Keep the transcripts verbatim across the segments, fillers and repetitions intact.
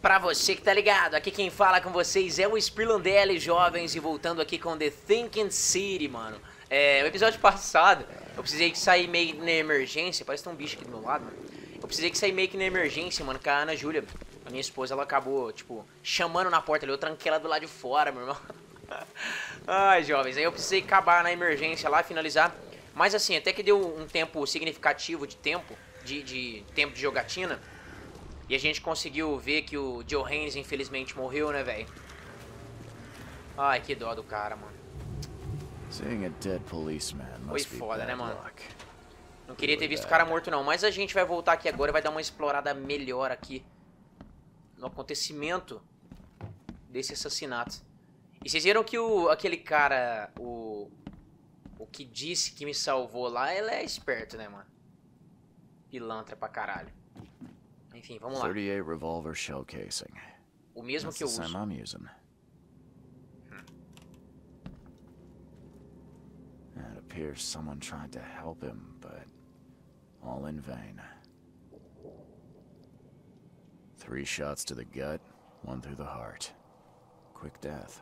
Pra você que tá ligado, aqui quem fala com vocês é o Spirlandelli, jovens, e voltando aqui com The Thinking City, mano. É, o episódio passado, eu precisei sair meio na emergência, parece que tem um bicho aqui do meu lado, mano. Eu precisei que sair meio que na emergência, mano, com a Ana Júlia, a minha esposa, ela acabou, tipo, chamando na porta ali, eu tranquei ela do lado de fora, meu irmão. Ai, jovens, aí eu precisei acabar na emergência lá, finalizar. Mas assim, até que deu um tempo significativo de tempo, de, de tempo de jogatina. E a gente conseguiu ver que o Joe Haynes infelizmente morreu, né, velho? Ai, que dó do cara, mano. Foi foda, né, mano? Não queria ter visto o cara morto, não. Mas a gente vai voltar aqui agora e vai dar uma explorada melhor aqui no acontecimento desse assassinato. E vocês viram que o, aquele cara, o, o que disse que me salvou lá, ele é esperto, né, mano? Pilantra pra caralho. Enfim, vamos lá. thirty-eight revolver shell casing. O mesmo que eu uso. I'm using. Hmm. It appears someone tried to help him, but all in vain. Three shots to the gut, one through the heart. Quick death.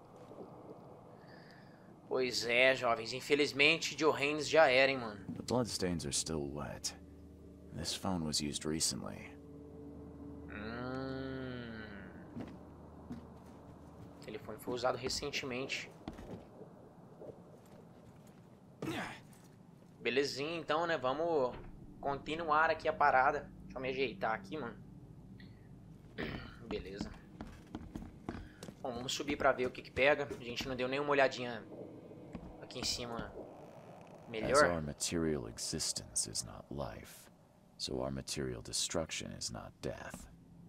Pois é, jovens. Infelizmente, Joe Haynes já era, hein, mano. The bloodstains are still wet. This phone was used recently. Hum. O telefone foi usado recentemente. Belezinha, então, né? Vamos continuar aqui a parada. Deixa eu me ajeitar aqui, mano. Beleza. Bom, vamos subir pra ver o que que pega. A gente não deu nenhuma olhadinha aqui em cima melhor. As our material existence is not life, so our material destruction is not death.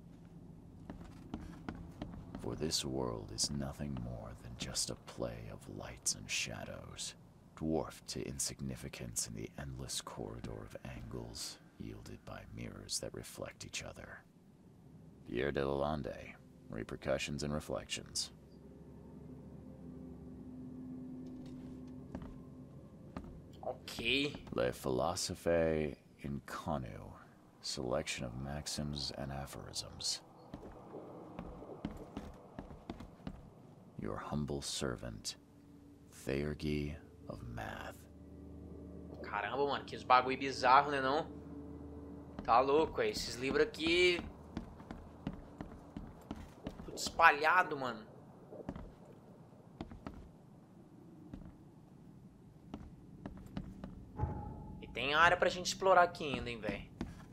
For this world is nothing more than just a play of lights and shadows, dwarfed to insignificance in the endless corridor of angles yielded by mirrors that reflect each other. Pierre de Lalande, Repercussions and Reflections. Ok. Le Philosophe Inconu, selection of maxims and aphorisms. Your humble servant, Theurgy of Math. Caramba, mano, que bagulho bizarro, né, não? Tá louco, é. Esses livros aqui... Tudo espalhado, mano. E tem área pra gente explorar aqui ainda, hein, velho.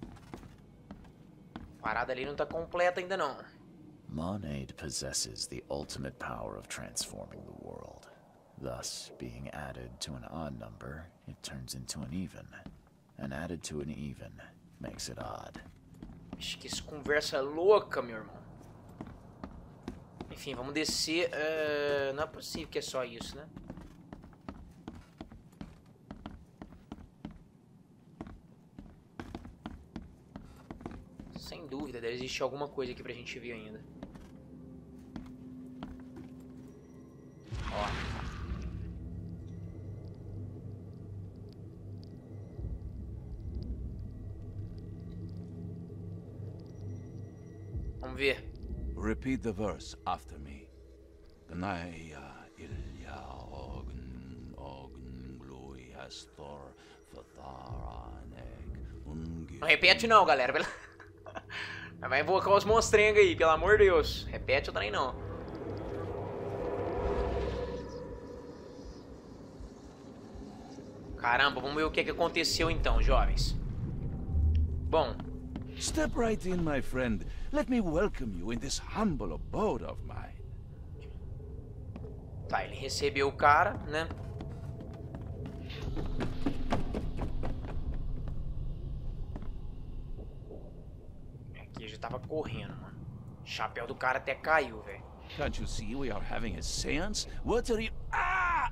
A parada ali não tá completa ainda, não. Monade possesses the ultimate power of transforming the world. Thus, being added to an odd number, it turns into an even. And added to an even makes it odd. Acho que isso conversa louca, meu irmão. Enfim, vamos descer. Uh, não é possível que é só isso, né? Sem dúvida, deve existir alguma coisa aqui pra gente ver ainda. Ó. Vamos ver. Repeat the verse after me. Gnaya ilya ogn ogn glui astor fatharaneg ungi. Não repete não, galera. Vai invocar os monstrengos aí, pelo amor de Deus. Repete o trem não. Caramba, vamos ver o que que aconteceu então, jovens. Bom. Step right in, my friend. Let me welcome you in this humble abode of mine. Tá, ele recebeu o cara, né? Aqui já tava correndo, mano. O chapéu do cara até caiu, velho. Can't you see we are having a seance? What are you... Ah!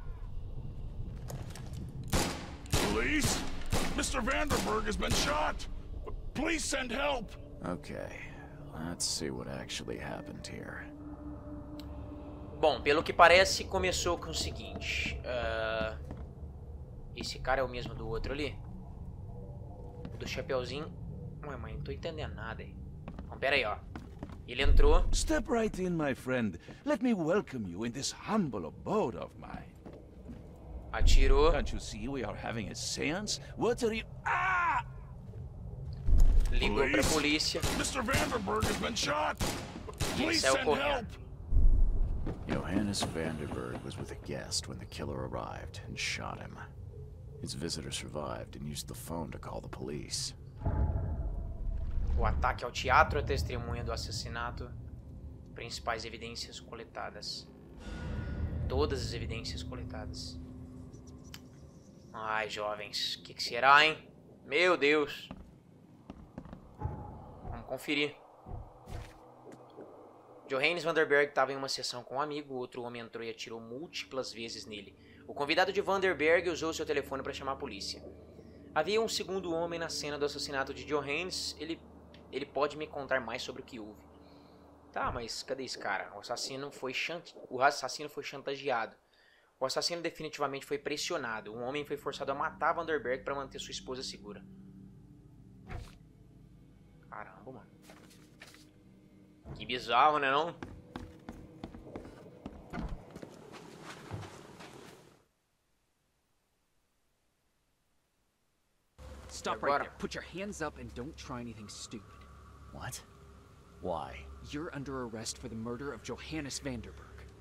Police? Mister Vanderberg has been shot. Please send help. Okay, let's see what actually happened here. Bom, pelo que parece, começou com o seguinte. Uh, esse cara é o mesmo do outro ali? O do chapeuzinho. Ué, mãe, não tô entendendo nada aí. Então, pera aí, ó. Ele entrou. Step right in, my friend. Let me welcome you in this humble abode of mine. Atirou. Can't you see we are having a seance? What are you... Ah! Ligou pra polícia. Mister Vanderberg has been shot. Please saiu send help. correndo. Johannes Vanderberg was with a guest when the killer arrived and shot him. His visitor survived and used the phone to call the police. O ataque ao teatro é testemunha do assassinato. Principais evidências coletadas. Todas as evidências coletadas. Ai, jovens. O que, que será, hein? Meu Deus. Vamos conferir. Johannes Vanderberg estava em uma sessão com um amigo. Outro homem entrou e atirou múltiplas vezes nele. O convidado de Vanderberg usou seu telefone para chamar a polícia. Havia um segundo homem na cena do assassinato de Johannes. Ele, ele pode me contar mais sobre o que houve. Tá, mas cadê esse cara? O assassino foi, chant... o assassino foi chantageado. O assassino definitivamente foi pressionado. Um homem foi forçado a matar Vanderberg para manter sua esposa segura. Caramba, mano. Que bizarro, né não? Stop right there. Put your hands up and don't try anything stupid. What? Why? You're under arrest for the murder of Johannes Vanderberg.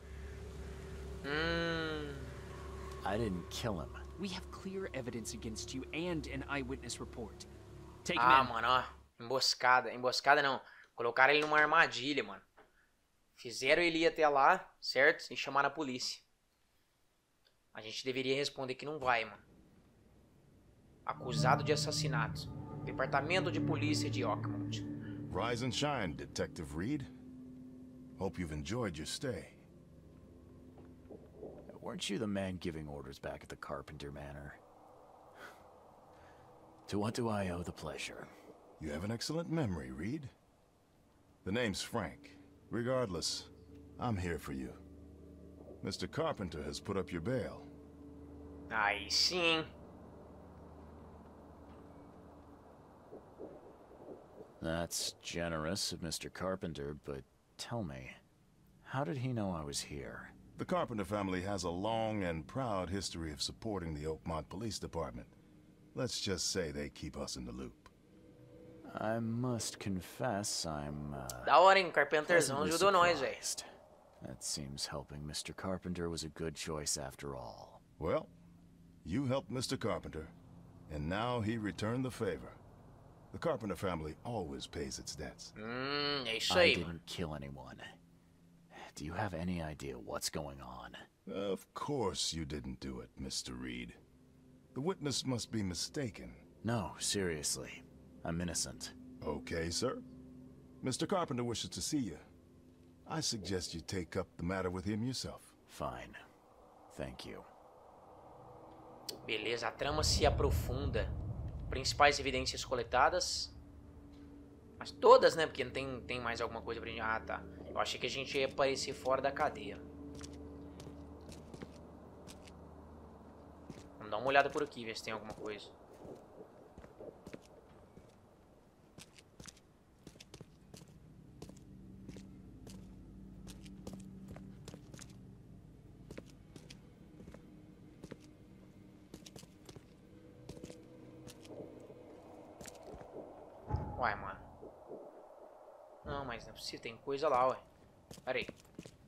Hum. I didn't kill him. We have clear evidence against you and an eyewitness report. Take him Ah, in. mano, ó. Emboscada. Emboscada não. Colocaram ele numa armadilha, mano. Fizeram ele ir até lá, certo? E chamaram a polícia. A gente deveria responder que não vai, mano. Acusado de assassinato. Departamento de Polícia de Oakmont. Rise and shine, Detective Reed. Hope you've enjoyed your stay. Weren't you the man giving orders back at the Carpenter Manor? To what do I owe the pleasure? You have an excellent memory, Reed. The name's Frank. Regardless, I'm here for you. Mister Carpenter has put up your bail. Aí sim. That's generous of Mister Carpenter, but tell me, how did he know I was here? The Carpenter family has a long and proud history of supporting the Oakmont Police Department. Let's just say they keep us in the loop. I must confess I'm, uh... Da hora, hein? Carpenterzão pleasantly ajudou nós, velho. surprised. That seems helping Mister Carpenter was a good choice after all. Well, you helped Mister Carpenter, and now he returned the favor. The Carpenter family always pays its debts. Hum, é isso I aí, mano. didn't kill anyone. Do you have any idea what's going on? Of course you didn't do it, Mister Reed. The witness must be mistaken. No, seriously. I'm innocent. Okay, sir. Mister Carpenter wishes to see you. I suggest you take up the matter with him yourself. Fine. Thank you. Beleza, a trama se aprofunda. Principais evidências coletadas. Mas todas, né? Porque não tem, tem mais alguma coisa pra gente... Ah, tá. Eu achei que a gente ia aparecer fora da cadeia. Vamos dar uma olhada por aqui, ver se tem alguma coisa. Uai, mano. Não, mas não é possível. Tem coisa lá, ué. Pera aí.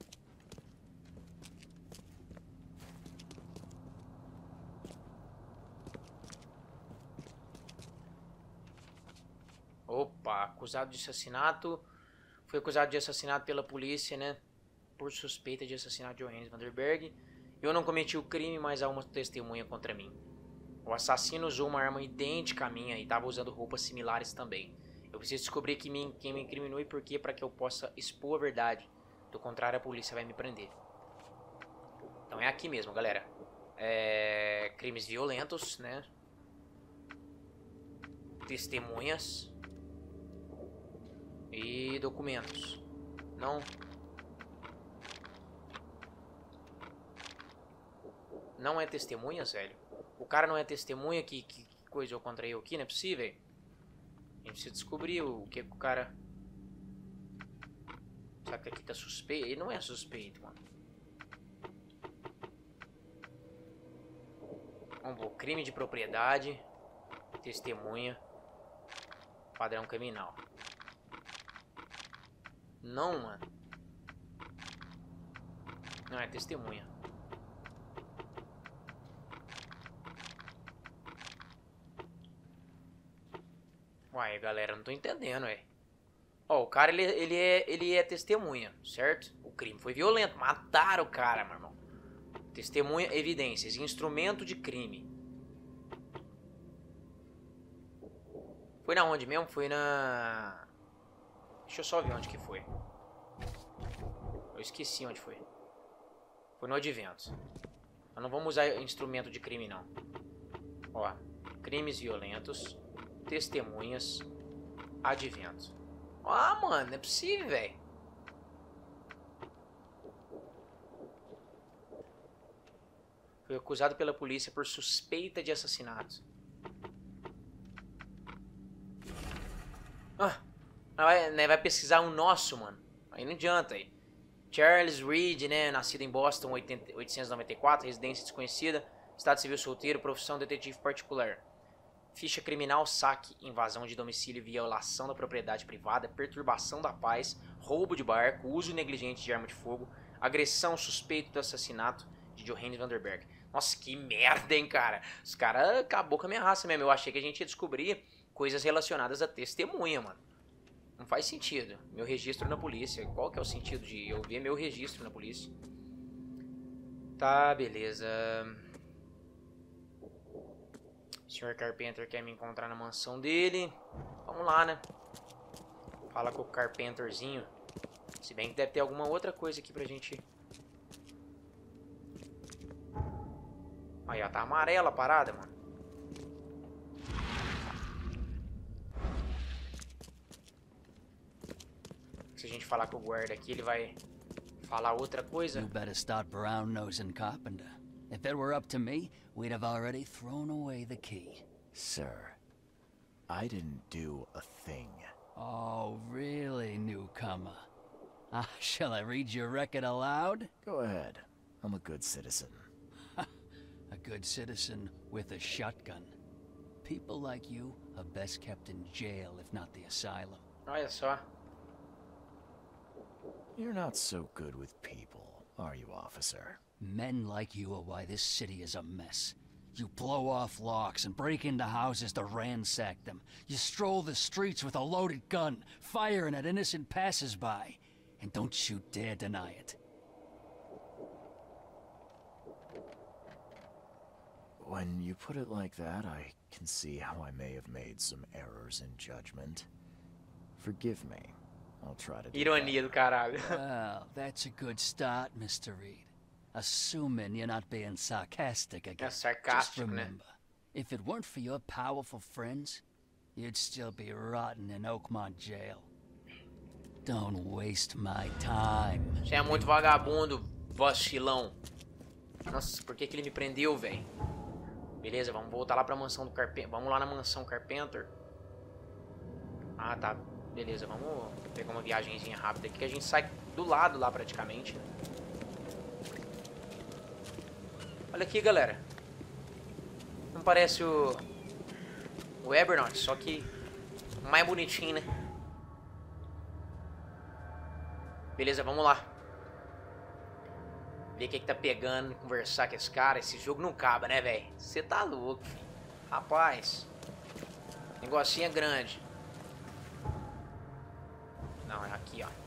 Opa, acusado de assassinato. Foi acusado de assassinato pela polícia, né? Por suspeita de assassinato de Johannes Vanderberg. Eu não cometi o crime, mas há uma testemunha contra mim. O assassino usou uma arma idêntica à minha e estava usando roupas similares também. Eu preciso descobrir que me, quem me incriminou e por quê para que eu possa expor a verdade. Do contrário, a polícia vai me prender. Então é aqui mesmo, galera. É... Crimes violentos, né? Testemunhas. E documentos. Não... Não é testemunhas, velho. O cara não é testemunha que, que, que coisou contra eu aqui, não é possível. A gente precisa descobrir o que, que o cara... Será que aqui tá suspeito? Ele não é suspeito, mano. Vamos pôr crime de propriedade, testemunha, padrão criminal. Não, mano. Não, é testemunha. Uai, galera, não tô entendendo, ué. Ó, o cara, ele, ele, é, ele é testemunha, certo? O crime foi violento, mataram o cara, meu irmão. Testemunha, evidências, instrumento de crime. Foi na onde mesmo? Foi na... Deixa eu só ver onde que foi. Eu esqueci onde foi. Foi no advento. Nós não vamos usar instrumento de crime, não. Ó, crimes violentos, testemunhas, advento. Ah, mano, não é possível, velho. Foi acusado pela polícia por suspeita de assassinato. Ah, vai, né, vai pesquisar um nosso, mano. Aí não adianta aí. Charles Reed, né, nascido em Boston, oitocentos e noventa e quatro, residência desconhecida, estado civil solteiro, profissão detetive particular. Ficha criminal, saque, invasão de domicílio, violação da propriedade privada, perturbação da paz, roubo de barco, uso negligente de arma de fogo, agressão suspeito do assassinato de Johannes Vanderberg. Nossa, que merda, hein, cara. Os caras acabou com a minha raça mesmo. Eu achei que a gente ia descobrir coisas relacionadas a testemunha, mano. Não faz sentido. Meu registro na polícia. Qual que é o sentido de eu ver meu registro na polícia? Tá, beleza. O senhor Carpenter quer me encontrar na mansão dele. Vamos lá, né? Fala com o Carpenterzinho. Se bem que deve ter alguma outra coisa aqui pra gente... Aí, ó. Tá amarela a parada, mano. Se a gente falar com o guarda aqui, ele vai falar outra coisa. You better start brown-nosing Carpenter. If it were up to me, we'd have already thrown away the key. Sir, I didn't do a thing. Oh, really, newcomer? Ah, shall I read your record aloud? Go ahead. I'm a good citizen. A good citizen with a shotgun. People like you are best kept in jail, if not the asylum. Olha só. You're not so good with people, are you, officer? Men like you are why this city is a mess. You blow off locks and break into houses to ransack them. You stroll the streets with a loaded gun, firing at innocent passers-by. And don't you dare deny it. When you put it like that, I can see how I may have made some errors in judgment. Forgive me. I'll try to do Ironia do caralho. Well, that's a good start, Mister Reed. Assuming you're not being sarcastic again. É sarcástico, Just né? remember, if it weren't for your powerful friends, you'd still be rotting in Oakmont jail. Don't waste my time. Você é muito vagabundo, vacilão. Nossa, por que que ele me prendeu, velho? Beleza, vamos voltar lá pra mansão do Carpenter. Vamos lá na mansão Carpenter. Ah, tá. Beleza, vamos pegar uma viagenzinha rápida aqui que a gente sai do lado lá praticamente. Né? Olha aqui, galera. Não parece o... O Ebernaut, só que mais bonitinho, né? Beleza, vamos lá. Ver o que que tá pegando, conversar com esse cara. Esse jogo não acaba, né, velho? Você tá louco, filho. Rapaz. Negocinho é grande. Não, é aqui, ó.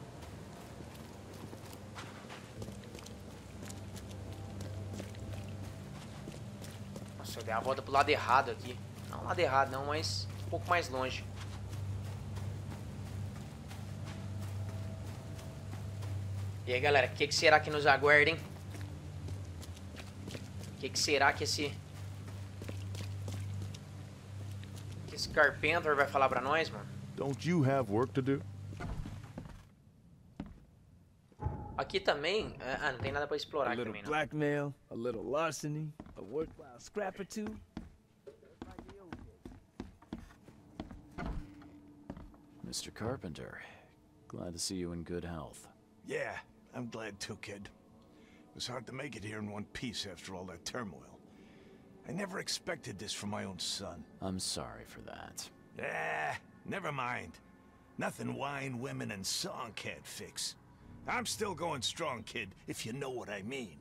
Nossa, eu dei a volta pro lado errado aqui. Não lado errado não, mas um pouco mais longe. E aí, galera, o que, que será que nos aguarda, hein? O que, que será que esse... Que esse Carpenter vai falar pra nós, mano? Don't you have work to do? Aqui também... Ah, não tem nada pra explorar A aqui little também, não. blackmail, a little larceny, a worthwhile scrap or two. Mister Carpenter, Glad to see you in good health. Yeah, I'm glad too, kid. It was hard to make it here in one piece after all that turmoil. I never expected this from my own son. I'm sorry for that. Ah, never mind. Nothing wine, women, and song can't fix. I'm still going strong, kid, if you know what I mean.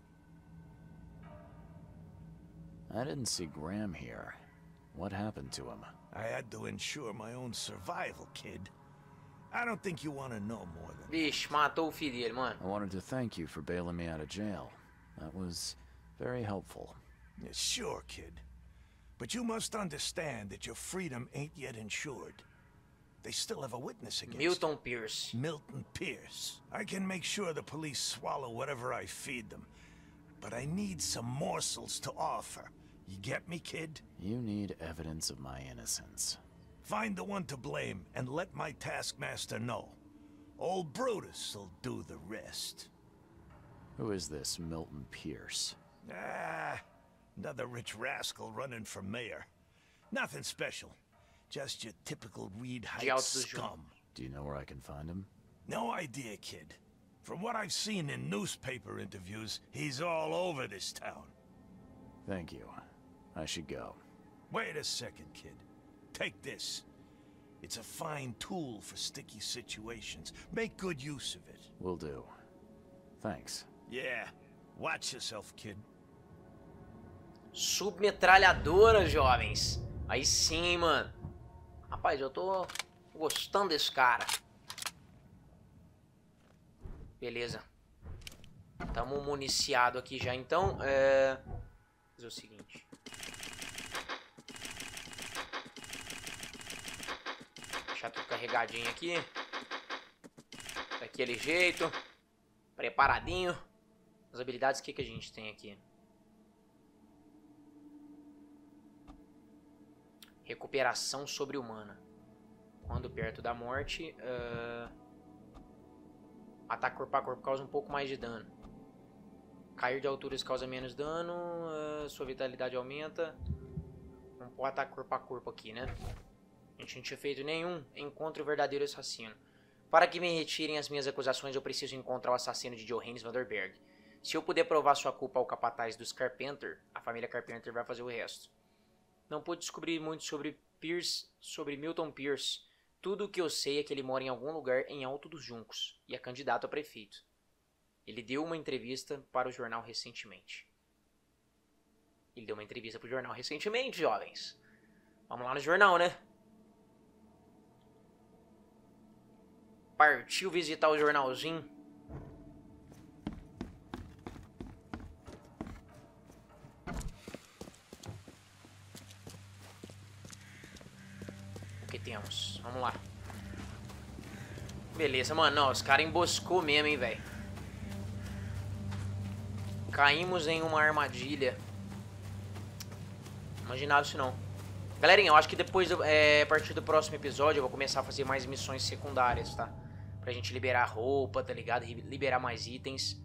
I didn't see Graham here. What happened to him? I had to ensure my own survival, kid. I don't think you want to know more than... Vixe, matou o filho dele, mano. I wanted to thank you for bailing me out of jail. That was very helpful. Yeah, sure, kid. But you must understand that your freedom ain't yet insured. They still have a witness against Milton Pierce. Milton Pierce. I can make sure the police swallow whatever I feed them. But I need some morsels to offer. You get me, kid? You need evidence of my innocence. Find the one to blame and let my taskmaster know. Old Brutus will do the rest. Who is this Milton Pierce? Ah, another rich rascal running for mayor. Nothing special. Just your typical Reed Heights scum. Do you know where I can find him? No idea, kid. From what I've seen in newspaper interviews, he's all over this town. Thank you. I should go. Wait a second, kid. Take this. It's a fine tool for sticky situations. Make good use of it. Will do. Thanks. Yeah. Watch yourself, kid. Submetralhadora, jovens. Aí sim, mano. Rapaz, eu tô gostando desse cara. Beleza. Tamo municiado aqui já, então. É... Vou fazer o seguinte. Deixar tudo carregadinho aqui. Daquele jeito. Preparadinho. As habilidades, o que, que a gente tem aqui? Recuperação sobre-humana. Quando perto da morte, uh... ataque corpo a corpo causa um pouco mais de dano. Cair de alturas causa menos dano. Uh... Sua vitalidade aumenta. Vamos pôr ataque corpo a corpo aqui, né? A gente não tinha feito nenhum. Encontre o verdadeiro assassino. Para que me retirem as minhas acusações, eu preciso encontrar o assassino de Johannes Vanderberg. Se eu puder provar sua culpa ao capataz dos Carpenter, a família Carpenter vai fazer o resto. Não pude descobrir muito sobre Pierce, sobre Milton Pierce. Tudo o que eu sei é que ele mora em algum lugar em Alto dos Juncos e é candidato a prefeito. Ele deu uma entrevista para o jornal recentemente. Ele deu uma entrevista para o jornal recentemente, jovens. Vamos lá no jornal, né? Partiu visitar o jornalzinho. O que temos? Vamos lá. Beleza, mano. Não, os caras emboscou mesmo, hein, velho. Caímos em uma armadilha. Não imaginava isso não. Galerinha, eu acho que depois, do, é, a partir do próximo episódio, eu vou começar a fazer mais missões secundárias, tá? Pra gente liberar roupa, tá ligado? Liberar mais itens.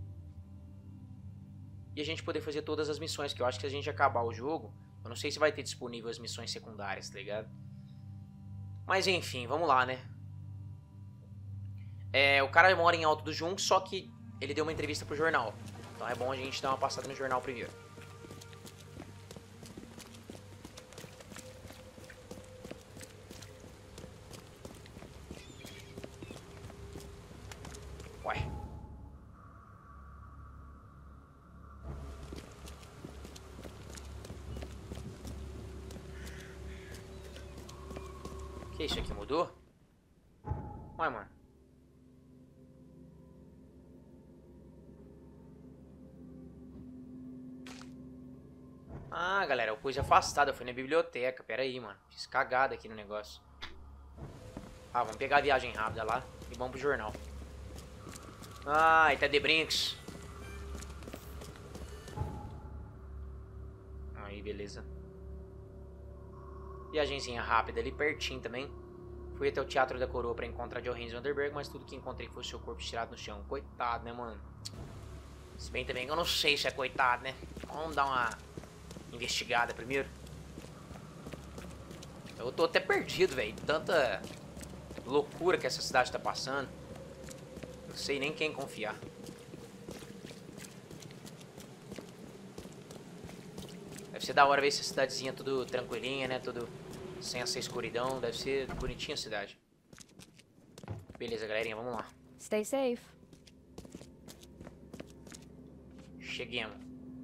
E a gente poder fazer todas as missões, que eu acho que se a gente acabar o jogo, eu não sei se vai ter disponível as missões secundárias, tá ligado? Mas enfim, vamos lá, né? É, o cara mora em Alto do Juncos, só que ele deu uma entrevista pro jornal. Então é bom a gente dar uma passada no jornal primeiro. Ué. Que isso aqui mudou? Ué, mano. Ah, galera, eu pus afastado, eu fui na biblioteca. Pera aí, mano. Fiz cagada aqui no negócio. Ah, vamos pegar a viagem rápida lá e vamos pro jornal. Ah, e tá de brinks. Aí, beleza. Viagenzinha rápida ali pertinho também. Fui até o Teatro da Coroa pra encontrar Johannes Vanderberg, mas tudo que encontrei foi o seu corpo estirado no chão. Coitado, né, mano? Se bem também que eu não sei se é coitado, né? Vamos dar uma investigada primeiro. Eu tô até perdido, velho. Tanta loucura que essa cidade tá passando. sei nem quem confiar. Deve ser da hora ver essa cidadezinha tudo tranquilinha, né? Tudo sem essa escuridão. Deve ser bonitinha a cidade. Beleza, galerinha, vamos lá. Stay safe. Cheguemos.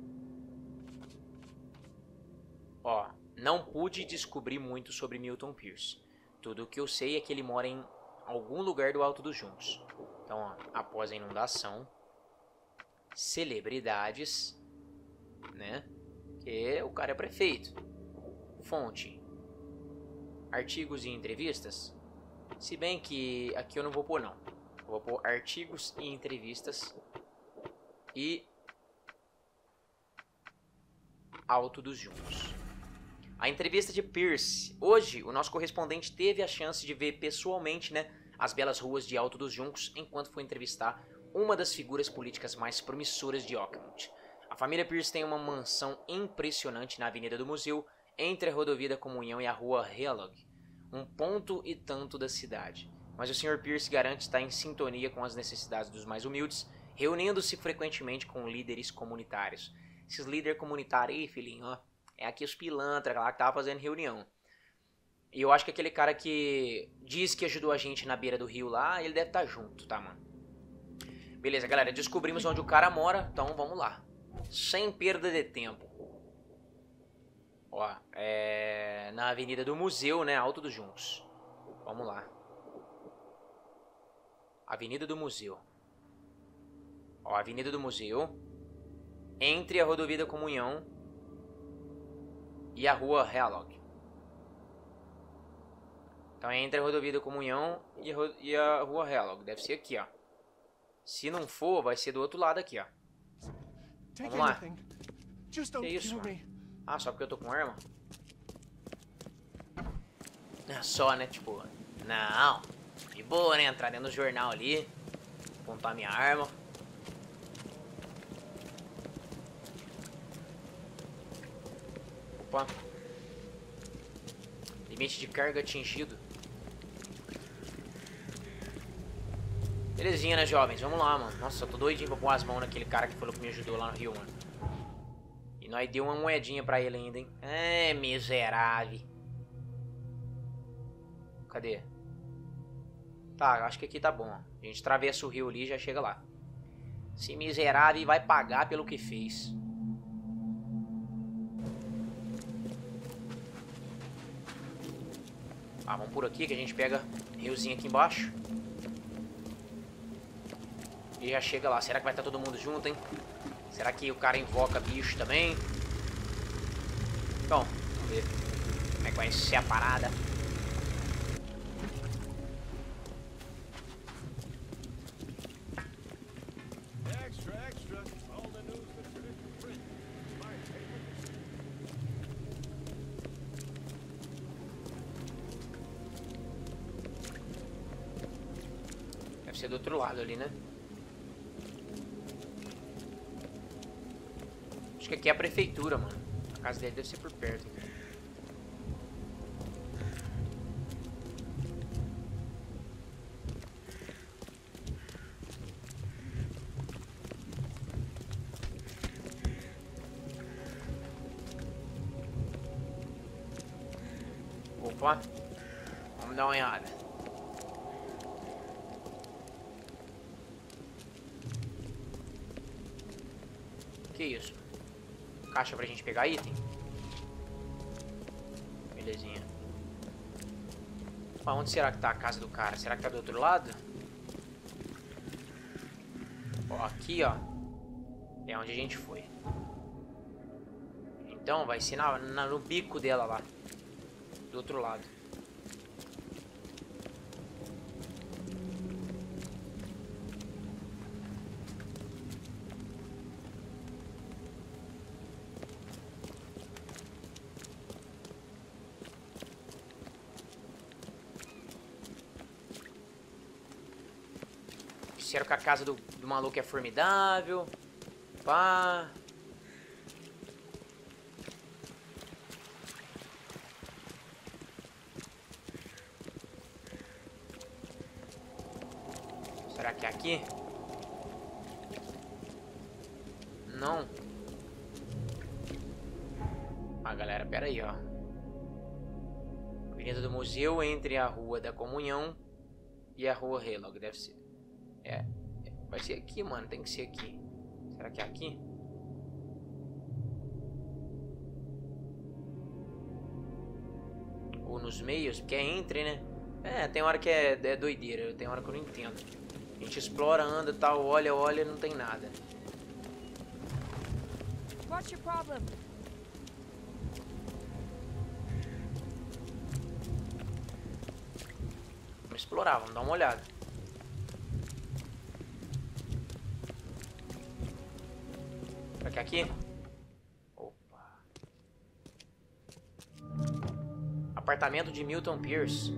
Ó, não pude descobrir muito sobre Milton Pierce. Tudo o que eu sei é que ele mora em algum lugar do Alto dos Juncos. Então, ó, após a inundação, celebridades, né? Que o cara é prefeito. Fonte: artigos e entrevistas. Se bem que aqui eu não vou pôr não. Eu vou pôr artigos e entrevistas e Alto dos Juncos. A entrevista de Pierce. Hoje, o nosso correspondente teve a chance de ver pessoalmente, né, as belas ruas de Alto dos Juncos enquanto foi entrevistar uma das figuras políticas mais promissoras de Oakmont. A família Pierce tem uma mansão impressionante na Avenida do Museu, entre a Rodovia da Comunhão e a Rua Healog, um ponto e tanto da cidade. Mas o senhor Pierce garante estar em sintonia com as necessidades dos mais humildes, reunindo-se frequentemente com líderes comunitários. Esses líderes comunitários aí, filhinho, ó, é aqui os pilantras lá que tava fazendo reunião. E eu acho que aquele cara que diz que ajudou a gente na beira do rio lá, ele deve estar junto, tá, mano? Beleza, galera, descobrimos onde o cara mora, então vamos lá. Sem perda de tempo. Ó, é na Avenida do Museu, né, Alto dos Juncos. Vamos lá. Avenida do Museu. Ó, Avenida do Museu. Entre a Rodovia da Comunhão e a Rua Healog. Então é entre a Rodovia da Comunhão e a, e a Rua Healog. Deve ser aqui, ó. Se não for, vai ser do outro lado aqui, ó. Vamos lá. Que isso, mano? Ah, só porque eu tô com arma? É só, né? Tipo, não. De boa, né? Entrar dentro do jornal ali. Apontar minha arma. Opa. Limite de carga atingido. Belezinha, né, jovens? Vamos lá, mano. Nossa, eu tô doidinho pra pôr as mãos naquele cara que falou que me ajudou lá no Rio, mano. E nós deu uma moedinha pra ele ainda, hein? É, miserável. Cadê? Tá, acho que aqui tá bom. A gente atravessa o rio ali e já chega lá. Esse miserável vai pagar pelo que fez. Ah, vamos por aqui que a gente pega riozinho aqui embaixo. E já chega lá. Será que vai estar todo mundo junto, hein? Será que o cara invoca bicho também? Bom, vamos ver como é que vai ser a parada. Deve ser do outro lado ali, né? Acho que aqui é a prefeitura, mano. A casa dele deve ser por perto. Opa. Vamos dar uma olhada. Que isso? Caixa pra gente pegar item. Belezinha. Opa, onde será que tá a casa do cara? Será que tá do outro lado? Ó, aqui, ó. É onde a gente foi. Então vai ser na, na, no bico dela lá. Do outro lado. Disseram que a casa do, do maluco é formidável. Pá. Será que é aqui? Não. Ah, galera, pera aí, ó. Avenida do Museu entre a Rua da Comunhão e a Rua Helog. Deve ser. É. Vai ser aqui, mano. Tem que ser aqui. Será que é aqui? Ou nos meios? Porque é entre, né? É, tem hora que é, é doideira. Tem hora que eu não entendo. A gente explora, anda e tal, olha, olha, não tem nada. What's your problem? Vamos explorar, vamos dar uma olhada. Será que é aqui? Opa. Apartamento de Milton Pierce.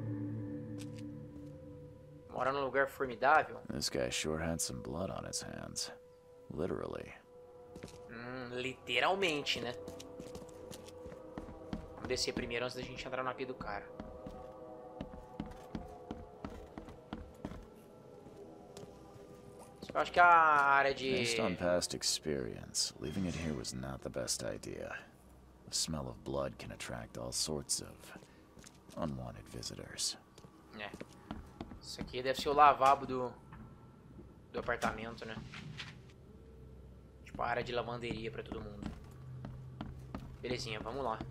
Mora num lugar formidável. This guy sure had some blood on his hands. Literally. Hum, literalmente, né? Vamos descer primeiro antes da gente entrar na P do cara. Eu acho que a área de... Based on past experience, leaving it here was not the best idea. The smell of blood can attract all sorts of unwanted visitors. É. Isso aqui deve ser o lavabo do, do apartamento, né? Tipo a área de lavanderia pra todo mundo. Belezinha, vamos lá.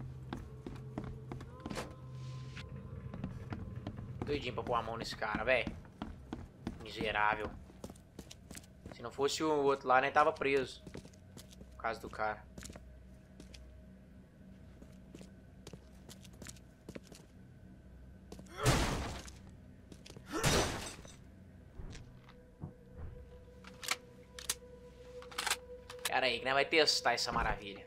Doidinho pra pôr a mão nesse cara, velho. Miserável. Se não fosse o outro lá, nem tava preso. Por causa do cara. Pera aí, que nós vai testar essa maravilha.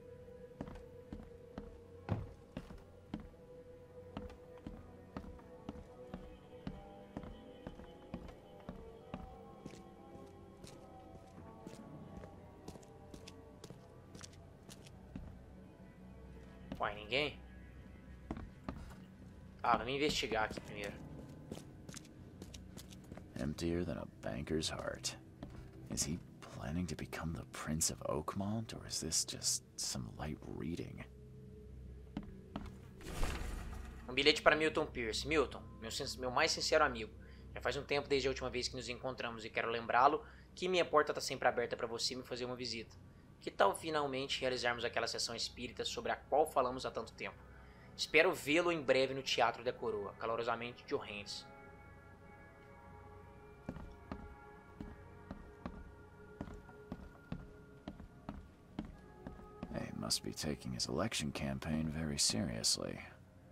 Uai, ninguém? Ah, vamos investigar aqui primeiro. Emptier than a banker's heart. Is he planning to become the Prince of Oakmont, or is this just some light reading? Um bilhete para Milton Pierce. Milton, meu, meu mais sincero amigo. Já faz um tempo desde a última vez que nos encontramos e quero lembrá-lo que minha porta está sempre aberta para você me fazer uma visita. Que tal finalmente realizarmos aquela sessão espírita sobre a qual falamos há tanto tempo? Espero vê-lo em breve no Teatro da Coroa. Calorosamente, Johannes. He must be taking his election campaign very seriously.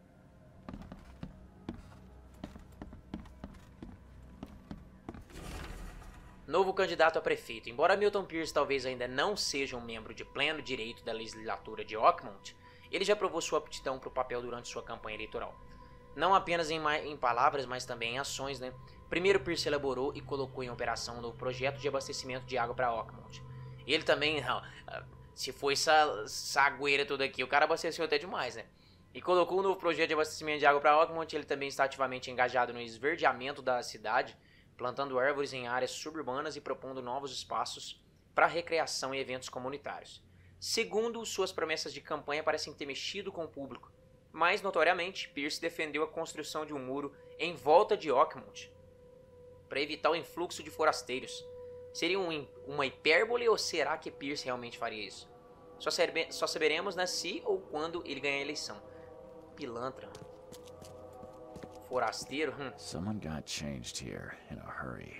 Novo candidato a prefeito. Embora Milton Pierce talvez ainda não seja um membro de pleno direito da legislatura de Oakmont, ele já provou sua aptidão para o papel durante sua campanha eleitoral. Não apenas em, em palavras, mas também em ações, né? Primeiro, Pierce elaborou e colocou em operação um novo projeto de abastecimento de água para Oakmont. Ele também, não, se foi essa sagueira toda aqui, o cara abasteceu até demais, né? E colocou um novo projeto de abastecimento de água para Oakmont. Ele também está ativamente engajado no esverdeamento da cidade, plantando árvores em áreas suburbanas e propondo novos espaços para recreação e eventos comunitários. Segundo, suas promessas de campanha parecem ter mexido com o público. Mais notoriamente, Pierce defendeu a construção de um muro em volta de Oakmont para evitar o influxo de forasteiros. Seria um, uma hipérbole ou será que Pierce realmente faria isso? Só, serbe, só saberemos, né, se ou quando ele ganhar a eleição. Pilantra. Forasteiro? Hum. Someone got changed here in a hurry.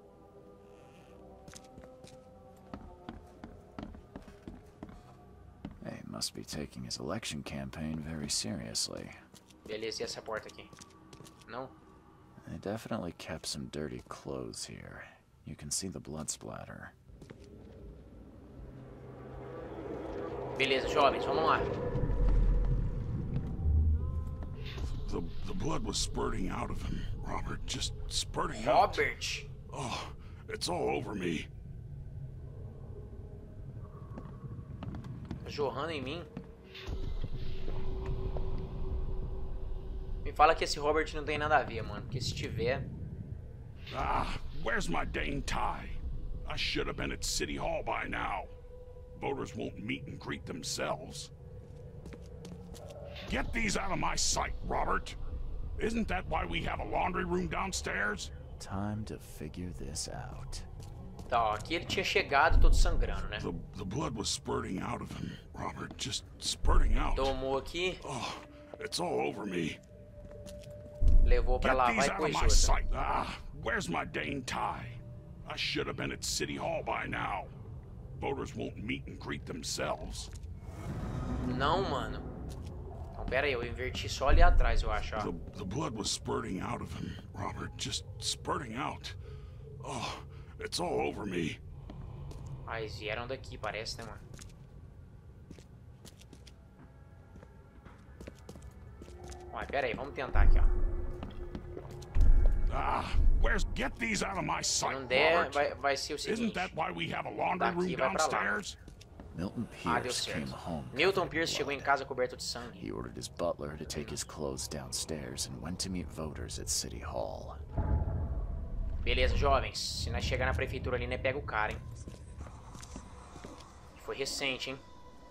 He must be taking his election campaign very seriously. Beleza, e essa porta aqui? Não? They definitely kept some dirty clothes here. You can see the blood splatter. Beleza, jovens, vamos lá. The, the blood was spurting out of him, Robert. Just spurting out. Robert! Oh, it's all over me. Jorrando em mim. Me fala que esse Robert não tem nada a ver, mano. Porque se tiver... Ah, where's my dang tie? I should have been at City Hall by now. Voters won't meet and greet themselves. Get these out of my sight, Robert. Isn't that why we have a laundry room downstairs? Time to figure this out. Tá, aqui ele tinha chegado todo sangrando, né? The, the blood was spurting out of him, Robert. Just spurting out. Tomou aqui, Oh, it's all over me. levou pra Get lá, these vai out pôr of my outra. sight. Ah, where's my dang tie? I should have been at City Hall by now. Voters won't meet and greet themselves. Não, mano. Então, pera aí, eu inverti só ali atrás, eu acho, ó. The, the blood was spurting out of him, Robert. Just spurting out. Oh, it's all over me. Ah, eles vieram daqui, parece, né, mano? Ué, pera aí, vamos tentar aqui, ó. Ah, where's... Get these out of my Se sight, não der, Robert. vai, vai ser o seguinte. Isn't that why we have a laundry Daqui room vai pra lá. downstairs? Milton Ah, deu Pierce came certo. home. Milton covered in Pierce chegou em blood. casa coberto de sangue. He ordered his butler to take his clothes downstairs and went to meet voters at City Hall. Beleza, jovens. Se nós chegar na prefeitura ali, né, pega o cara, hein? Foi recente, hein?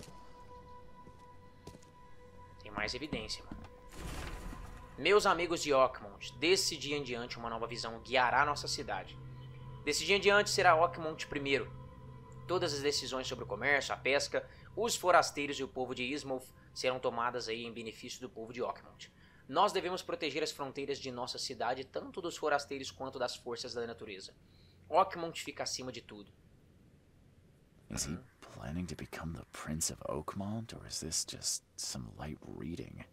Tem mais evidência, mano. Meus amigos de Oakmont, desse dia em diante uma nova visão guiará nossa cidade. Desse dia em diante será Oakmont primeiro. Todas as decisões sobre o comércio, a pesca, os forasteiros e o povo de Innsmouth serão tomadas aí em benefício do povo de Oakmont. Nós devemos proteger as fronteiras de nossa cidade, tanto dos forasteiros quanto das forças da natureza. Oakmont fica acima de tudo. Is he planning to become the Prince of Oakmont, or is this just some light reading?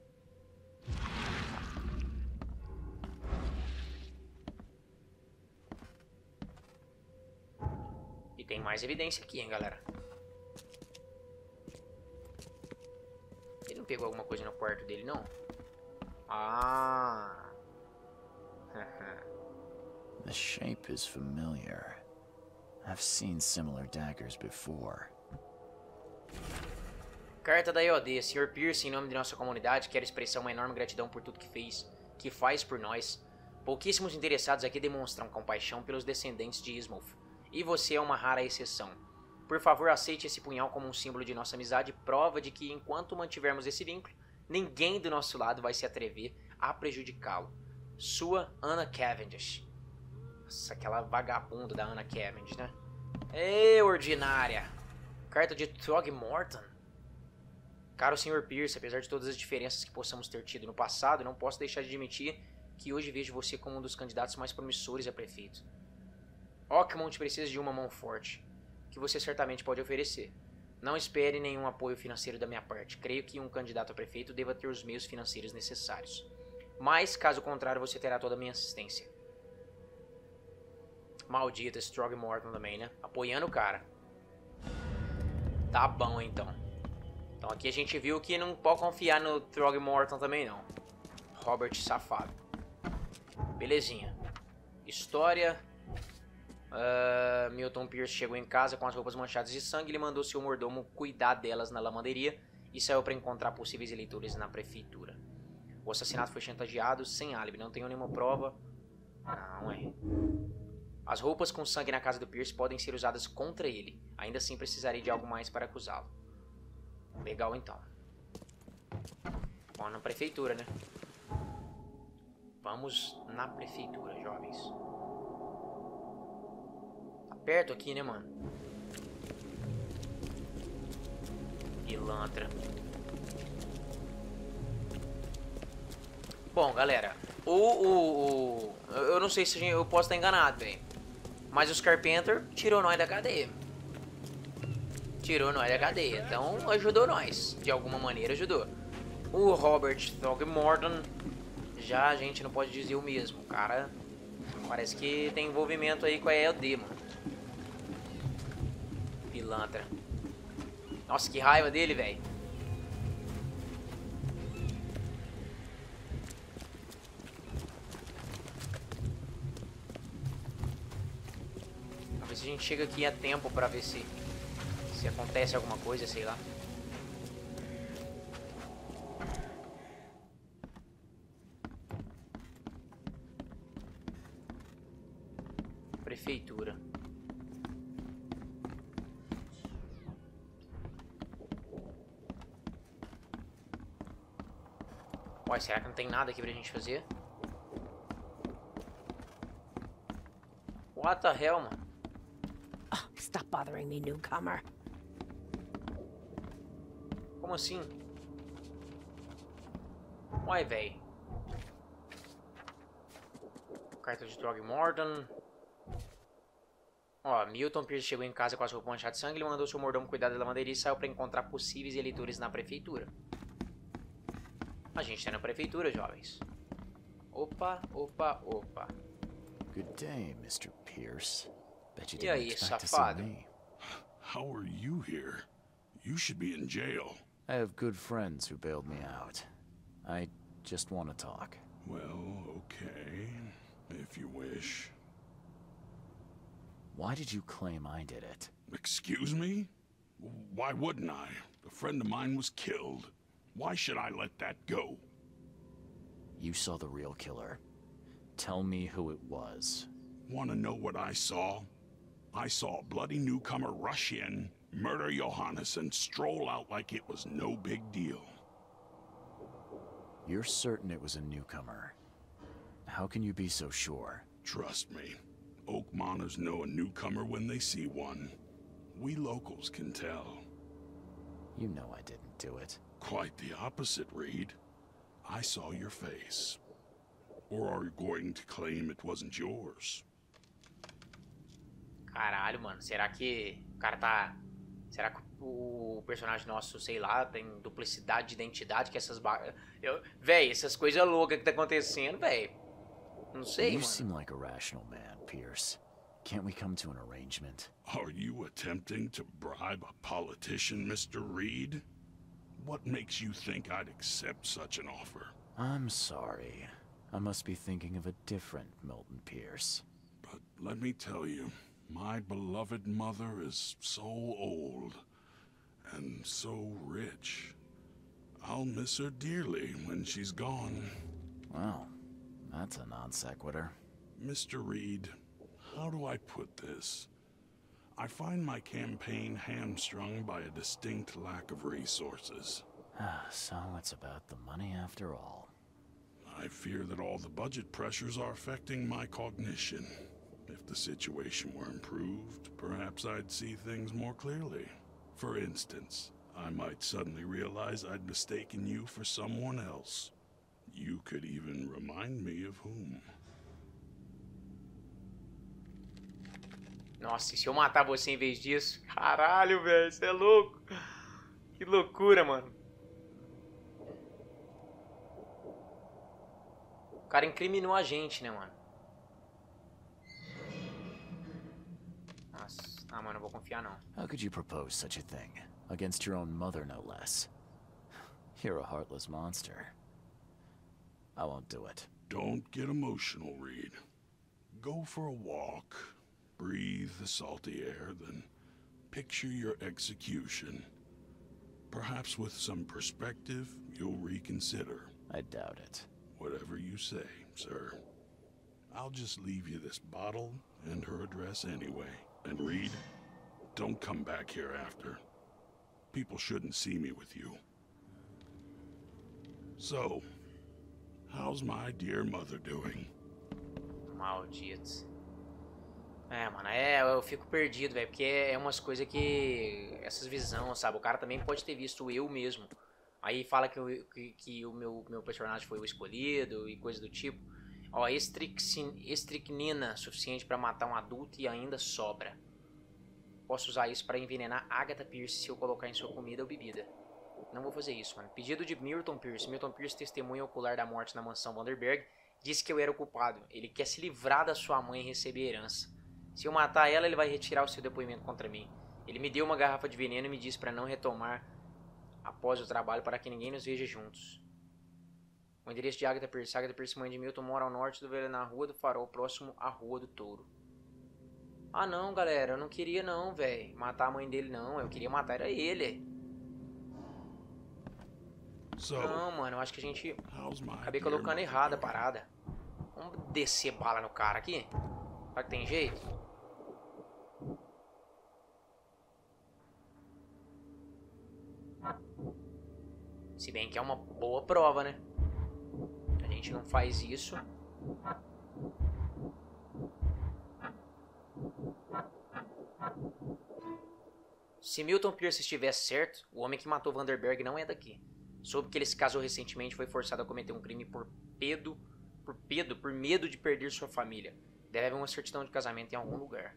E tem mais evidência aqui, hein, galera. Ele não pegou alguma coisa no quarto dele, não? Ah... The shape is familiar. I've seen similar daggers before. Carta da E O D. senhor Pierce, em nome de nossa comunidade, quero expressar uma enorme gratidão por tudo que fez, que faz por nós. Pouquíssimos interessados aqui demonstram compaixão pelos descendentes de Innsmouth, e você é uma rara exceção. Por favor, aceite esse punhal como um símbolo de nossa amizade, prova de que enquanto mantivermos esse vínculo, ninguém do nosso lado vai se atrever a prejudicá-lo. Sua Anna Cavendish. Nossa, aquela vagabunda da Anna Cavendish, né? Ê, ordinária! Carta de Throgmorton. Caro senhor Pierce, apesar de todas as diferenças que possamos ter tido no passado, não posso deixar de admitir que hoje vejo você como um dos candidatos mais promissores a prefeito. Oakmont precisa de uma mão forte, que você certamente pode oferecer. Não espere nenhum apoio financeiro da minha parte. Creio que um candidato a prefeito deva ter os meios financeiros necessários. Mas, caso contrário, você terá toda a minha assistência. Maldito esse Throgmorton também, né? Apoiando o cara. Tá bom, então. Então aqui a gente viu que não pode confiar no Throgmorton também, não. Robert safado. Belezinha. História. Uh, Milton Pierce chegou em casa com as roupas manchadas de sangue. Ele mandou seu mordomo cuidar delas na lavanderia e saiu para encontrar possíveis eleitores na prefeitura. O assassinato foi chantageado sem álibi. Não tenho nenhuma prova. Não é. As roupas com sangue na casa do Pierce podem ser usadas contra ele. Ainda assim precisarei de algo mais para acusá-lo. Legal, então. Bom, na prefeitura, né? Vamos na prefeitura, jovens. Tá perto aqui, né, mano? Pilantra. Bom, galera. O, o, o... Eu não sei se eu posso estar enganado, velho. Mas os Carpenter tirou nós da cadeia. Tirou nós da cadeia. Então ajudou nós. De alguma maneira ajudou. O Robert Throgmorton, já a gente não pode dizer o mesmo. O cara parece que tem envolvimento aí com a E O D, mano. Pilantra. Nossa, que raiva dele, velho. Vamos ver se a gente chega aqui a tempo pra ver se, se acontece alguma coisa, sei lá. Prefeitura. Ué, será que não tem nada aqui pra gente fazer? What the hell, mano? Oh, stop bothering me, newcomer. Como assim? Uai, véi. Carta de Throgmorton. Ó, Milton Pierce chegou em casa com a sua manchada de sangue. Ele mandou seu mordomo cuidar da lavanderia e saiu pra encontrar possíveis eleitores na prefeitura. A gente tá na prefeitura, jovens. Opa, opa, opa. Good day, Mister Pierce. Bet you E aí, didn't expect to see safado? me. How are you here? You should be in jail. I have good friends who bailed me out. I just want to talk. Well, okay. If you wish. Why did you claim I did it? Excuse me? Why wouldn't I? A friend of mine was killed. Why should I let that go? You saw the real killer. Tell me who it was. Want to know what I saw? I saw a bloody newcomer rush in, murder Johannes, and stroll out like it was no big deal. You're certain it was a newcomer. How can you be so sure? Trust me. Oakmoners know a newcomer when they see one. We locals can tell. You know I didn't do it. Quite the opposite, Reed. I saw your face. Or are you going to claim it wasn't yours? Caralho, mano. Será que o cara tá... Será que o personagem nosso, sei lá, tem duplicidade de identidade? Que essas... Ba... Eu... Véi, essas coisas loucas que tá acontecendo, véi. Não sei, You mano. seem like a rational man, Pierce. Can't we come to an arrangement? Are you attempting to bribe a politician, Mister Reed? What makes you think I'd accept such an offer? I'm sorry. I must be thinking of a different Milton Pierce. But let me tell you, my beloved mother is so old and so rich. I'll miss her dearly when she's gone. Well, that's a non sequitur. Mister Reed, how do I put this? I find my campaign hamstrung by a distinct lack of resources. So it's about the money after all. I fear that all the budget pressures are affecting my cognition. If the situation were improved, perhaps I'd see things more clearly. For instance, I might suddenly realize I'd mistaken you for someone else. You could even remind me of whom. Nossa, e se eu matar você em vez disso? Caralho, velho, você é louco. Que loucura, mano. O cara incriminou a gente, né, mano? Nossa, ah, mano, não vou confiar, não. How could you propose such a thing? Against your own mother, no less. You're a heartless monster. I won't do it. Don't get emotional, Reed. Go for a walk. Breathe the salty air, then picture your execution. Perhaps with some perspective, you'll reconsider. I doubt it. Whatever you say, sir. I'll just leave you this bottle and her address anyway. And Reed, don't come back here after. People shouldn't see me with you. So, how's my dear mother doing? Malditos. É, mano, é, eu fico perdido, velho, porque é umas coisas que... Essas visões, sabe? O cara também pode ter visto eu mesmo. Aí fala que, eu, que, que o meu, meu personagem foi o escolhido e coisa do tipo. Ó, estrixin, estricnina suficiente pra matar um adulto e ainda sobra. Posso usar isso pra envenenar Agatha Pierce se eu colocar em sua comida ou bebida. Não vou fazer isso, mano. Pedido de Milton Pierce. Milton Pierce, testemunha ocular da morte na mansão Vanderberg, disse que eu era o culpado. Ele quer se livrar da sua mãe e receber herança. Se eu matar ela, ele vai retirar o seu depoimento contra mim. Ele me deu uma garrafa de veneno e me disse para não retomar após o trabalho para que ninguém nos veja juntos. O endereço de Agatha Pierce. Agatha Pierce, mãe de Milton, mora ao norte do Velho, na Rua do Farol, próximo à Rua do Touro. Ah não, galera, eu não queria não, velho. Matar a mãe dele não, eu queria matar era ele. So, Não, mano, eu acho que a gente... how's my Acabei dear colocando mother errado a doing? parada. Vamos descer bala no cara aqui? Será que tem jeito? Se bem que é uma boa prova, né? gente não faz isso. Se Milton Pierce estivesse certo, o homem que matou Vanderberg não é daqui. Soube que ele se casou recentemente e foi forçado a cometer um crime por pedo, por pedo, por medo de perder sua família. Deve haver uma certidão de casamento em algum lugar.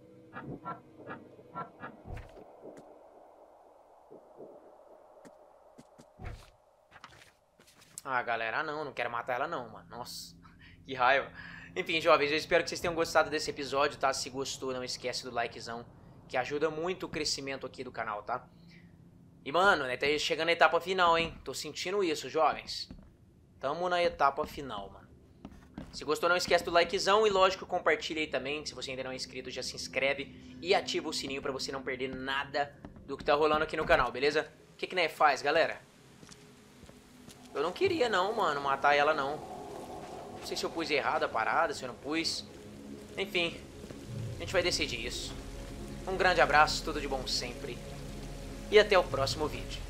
Ah, galera, ah, não, não quero matar ela não, mano. Nossa, que raiva. Enfim, jovens, eu espero que vocês tenham gostado desse episódio, tá? Se gostou, não esquece do likezão, que ajuda muito o crescimento aqui do canal, tá? E, mano, né, tá chegando a etapa final, hein? Tô sentindo isso, jovens. Tamo na etapa final, mano. Se gostou, não esquece do likezão e, lógico, compartilha aí também. Se você ainda não é inscrito, já se inscreve e ativa o sininho pra você não perder nada do que tá rolando aqui no canal, beleza? O que que né faz, galera? Eu não queria, não, mano, matar ela, não. Não sei se eu pus errado a parada, se eu não pus. Enfim, a gente vai decidir isso. Um grande abraço, tudo de bom sempre. E até o próximo vídeo.